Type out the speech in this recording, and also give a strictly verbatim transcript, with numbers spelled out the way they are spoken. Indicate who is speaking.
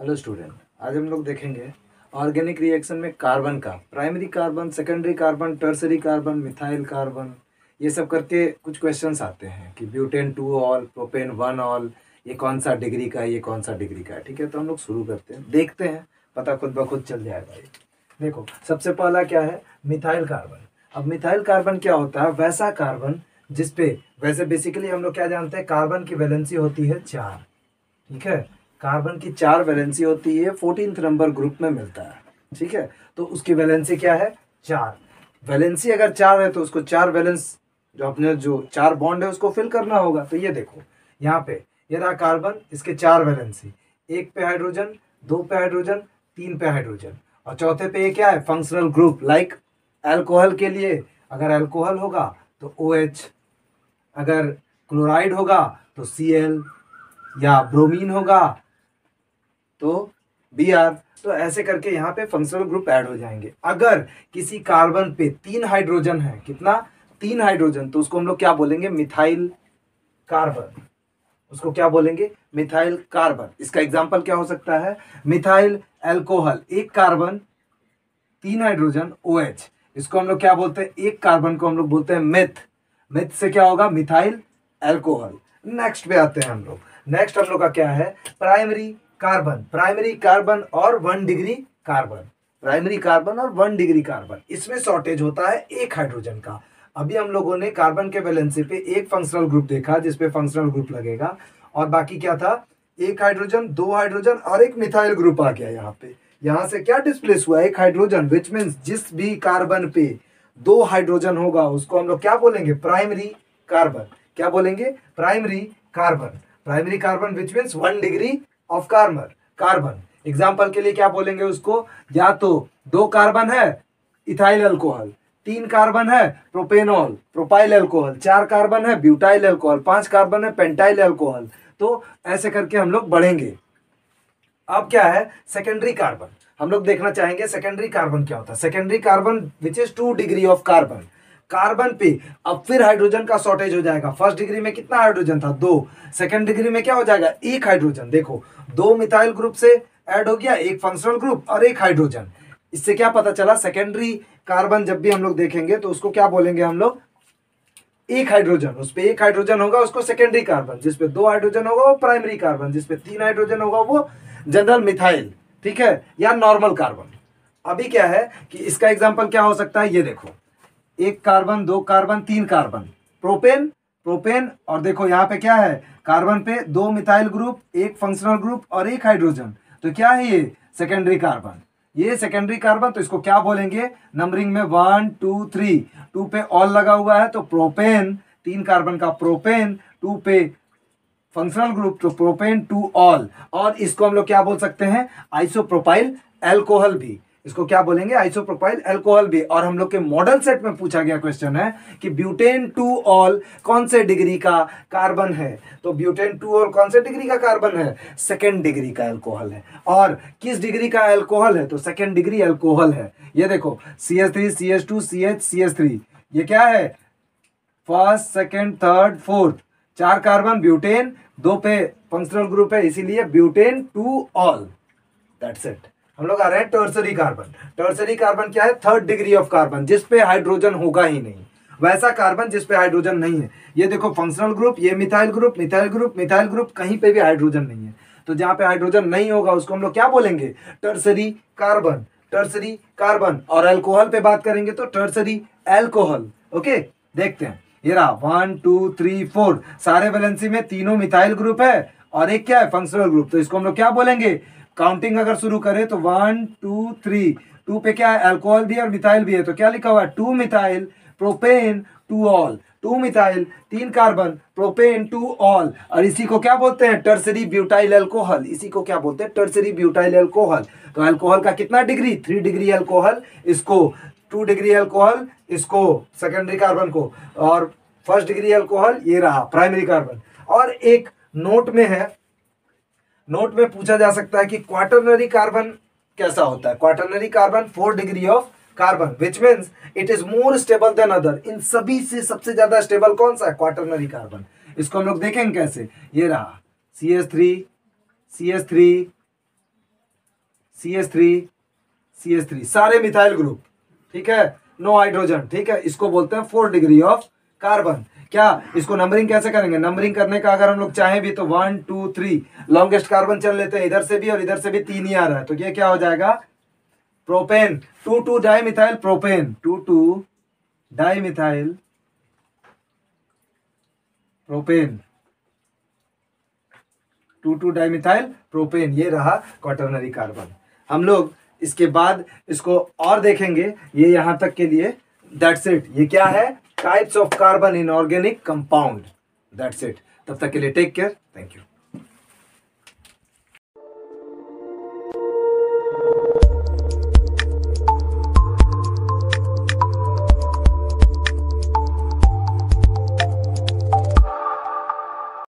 Speaker 1: Hello student, आज हम लोग देखेंगे ऑर्गेनिक रिएक्शन में कार्बन का primary carbon, secondary carbon, tertiary carbon, methyl carbon, ये सब करके कुछ क्वेश्चंस आते हैं कि butane two ol, propane one ol, ये कौन सा डिग्री का है, ये कौन सा डिग्री का है। ठीक है, तो हम लोग शुरू करते हैं, देखते हैं, पता खुद ब खुद चल जाएगा ये। देखो, सबसे पहला क्या है, मिथाइल कार्बन। अब मिथाइल कार्बन क्या होता है, वैसा कार्बन जिसपे, वैसे बेसिकली हम लोग क्या जानते हैं, कार्बन की वैलेंसी होती है चार। ठीक है, कार्बन की चार वैलेंसी होती है, फोर्टीन्थ नंबर ग्रुप में मिलता है। ठीक है, तो उसकी वैलेंसी क्या है, चार। वैलेंसी अगर चार है तो उसको चार वैलेंस, जो अपने जो चार बॉन्ड है उसको फिल करना होगा। तो ये देखो, यहाँ पे ये रहा कार्बन, इसके चार वैलेंसी, एक पे हाइड्रोजन, दो पे हाइड्रोजन, तीन पे हाइड्रोजन, और चौथे पे ये क्या है, फंक्शनल ग्रुप। लाइक एल्कोहल के लिए अगर एल्कोहल होगा तो ओ एच, अगर क्लोराइड होगा तो सी एल, या ब्रोमीन होगा तो बी आर। तो ऐसे करके यहाँ पे फंक्शनल ग्रुप ऐड हो जाएंगे। अगर किसी कार्बन पे तीन हाइड्रोजन है, कितना, तीन हाइड्रोजन, तो उसको हम लोग क्या बोलेंगे, मिथाइल कार्बन। उसको क्या बोलेंगे, मिथाइल कार्बन। इसका एग्जांपल क्या हो सकता है, मिथाइल एल्कोहल, एक कार्बन, तीन हाइड्रोजन, ओ एच, इसको हम लोग क्या बोलते हैं, एक कार्बन को हम लोग बोलते हैं मिथ। मिथ से क्या होगा, मिथाइल एल्कोहल। नेक्स्ट पे आते हैं हम लोग। नेक्स्ट हम लोग का क्या है, प्राइमरी कार्बन। प्राइमरी कार्बन और one degree carbon, primary carbon और वन डिग्री कार्बन, इसमें शॉर्टेज होता है एक हाइड्रोजन का। अभी हम लोगों ने कार्बन के वैलेंसी पे एक फंक्शनल ग्रुप देखा जिसपे फंक्शनल ग्रुप लगेगा, और बाकी क्या था, एक हाइड्रोजन, दो हाइड्रोजन और एक मिथाइल ग्रुप आ गया। यहाँ पे यहाँ से क्या डिस्प्लेस हुआ, एक हाइड्रोजन, विच मीन्स जिस भी कार्बन पे दो हाइड्रोजन होगा उसको हम लोग क्या बोलेंगे, प्राइमरी कार्बन। क्या बोलेंगे, primary carbon. Primary carbon which means one degree of carbon. Carbon example के लिए क्या बोलेंगे उसको, या तो दो कार्बन है इथाइल अल्कोहल, तीन कार्बन है प्रोपेनॉल प्रोपाइल अल्कोहल, चार कार्बन है ब्यूटाइल अल्कोहल, पांच कार्बन है पेंटाइल अल्कोहल। तो ऐसे करके हम लोग बढ़ेंगे। अब क्या है, सेकेंडरी कार्बन। हम लोग देखना चाहेंगे सेकेंडरी कार्बन क्या होता है। Secondary carbon which is two degree of carbon. Carbon पे अब फिर हाइड्रोजन का शॉर्टेज हो जाएगा। फर्स्ट डिग्री में कितना हाइड्रोजन था, दो। सेकेंड डिग्री में क्या हो जाएगा, एक हाइड्रोजन। देखो, दो मिथाइल ग्रुप से ऐड हो गया, एक फंक्शनल ग्रुप और एक हाइड्रोजन। इससे क्या पता चला, सेकेंडरी कार्बन जब भी हम लोग देखेंगे तो उसको क्या बोलेंगे हम लोग, एक हाइड्रोजन, उस पे एक हाइड्रोजन होगा उसको सेकेंडरी कार्बन, जिसपे दो हाइड्रोजन होगा वो प्राइमरी कार्बन, जिसपे तीन हाइड्रोजन होगा वो जनरल मिथाइल। ठीक है, या नॉर्मल कार्बन। अभी क्या है कि इसका एग्जांपल क्या हो सकता है, ये देखो, एक कार्बन, दो कार्बन, तीन कार्बन, प्रोपेन प्रोपेन, और देखो यहाँ पे क्या है, कार्बन पे दो मिथाइल ग्रुप, एक फंक्शनल ग्रुप और एक हाइड्रोजन। तो क्या है ये, सेकेंडरी कार्बन। ये सेकेंडरी कार्बन, तो इसको क्या बोलेंगे, नंबरिंग में वन टू थ्री, टू पे ऑल लगा हुआ है तो प्रोपेन, तीन कार्बन का प्रोपेन, टू पे फंक्शनल ग्रुप तो प्रोपेन टू ऑल। और इसको हम लोग क्या बोल सकते हैं, आइसोप्रोपाइल एल्कोहल भी। इसको क्या बोलेंगे, आइसोप्रोपाइल एल्कोहल भी। और हम लोग के मॉडल सेट में पूछा गया क्वेश्चन है कि ब्यूटेन टू ऑल कौन से डिग्री का कार्बन है। तो ब्यूटेन टू ऑल कौन से डिग्री का कार्बन है, सेकेंड डिग्री का एल्कोहल है। और किस डिग्री का एल्कोहल है, तो सेकेंड डिग्री एल्कोहल है। ये देखो, C H three, C H two, C H, C H three, ये क्या है, फर्स्ट, सेकेंड, थर्ड, फोर्थ, चार कार्बन ब्यूटेन, दो पे फंक्शनल ग्रुप है, इसीलिए butane two ol. That's it. हम लोग आ रहे हैं टर्सरी कार्बन। टर्सरी कार्बन क्या है, थर्ड डिग्री ऑफ कार्बन, जिसपे हाइड्रोजन होगा ही नहीं, वैसा कार्बन जिसपे हाइड्रोजन नहीं है। ये देखो, फंक्शनल ग्रुप, ये methyl group, methyl group, methyl group, कहीं पे भी हाइड्रोजन नहीं है। तो जहां पे हाइड्रोजन नहीं होगा उसको हम लोग क्या बोलेंगे, टर्सरी कार्बन। Tertiary carbon. और अल्कोहल पे बात करेंगे तो टर्सरी एल्कोहल। ओके, देखते हैं, ये रहा वन टू थ्री फोर, सारे वैलेंसी में तीनों मिथाइल ग्रुप है और एक क्या है, फंक्शनल ग्रुप। तो इसको हम लोग क्या बोलेंगे, काउंटिंग अगर शुरू करें तो वन टू थ्री, टू पे क्या है, अल्कोहल भी और मिथाइल भी है, तो क्या लिखा हुआ है, two methyl propane two ol, two methyl, तीन कार्बन, प्रोपेन टू ऑल। और इसी को क्या बोलते हैं, टर्सरी ब्यूटाइल अल्कोहल। इसी को क्या बोलते हैं, टर्सरी ब्यूटाइल अल्कोहल। तो अल्कोहल का कितना डिग्री, थ्री डिग्री अल्कोहल, इसको टू डिग्री अल्कोहल, इसको सेकेंडरी कार्बन को, और फर्स्ट डिग्री अल्कोहल ये रहा प्राइमरी कार्बन। और एक नोट में है, नोट में पूछा जा सकता है कि क्वाटरनरी कार्बन कैसा होता है। Quaternary carbon four degree of carbon, which means it is more stable than other. इन सभी से सबसे ज्यादा स्टेबल कौन सा है, क्वाटरनरी कार्बन। इसको हम लोग देखेंगे कैसे, ये रहा C H three, C H three, C H three C H three, सारे मिथाइल ग्रुप, ठीक है, नो हाइड्रोजन, ठीक है, इसको बोलते हैं फोर डिग्री ऑफ कार्बन। क्या इसको नंबरिंग कैसे करेंगे? नंबरिंग करने का अगर हम लोग चाहें भी तो one two three, longest carbon चल लेते हैं, इधर से भी और इधर से भी तीन ही आ रहा है, तो ये क्या हो जाएगा? Propane, two two dimethyl propane, two two dimethyl propane, two two dimethyl propane, ये रहा क्वाटरनरी कार्बन। हम लोग इसके बाद इसको और देखेंगे, ये यहां तक के लिए दैट्स इट। ये क्या है? Types of carbon in organic compound, that's it. तब तक के लिए टेक केयर, थैंक यू।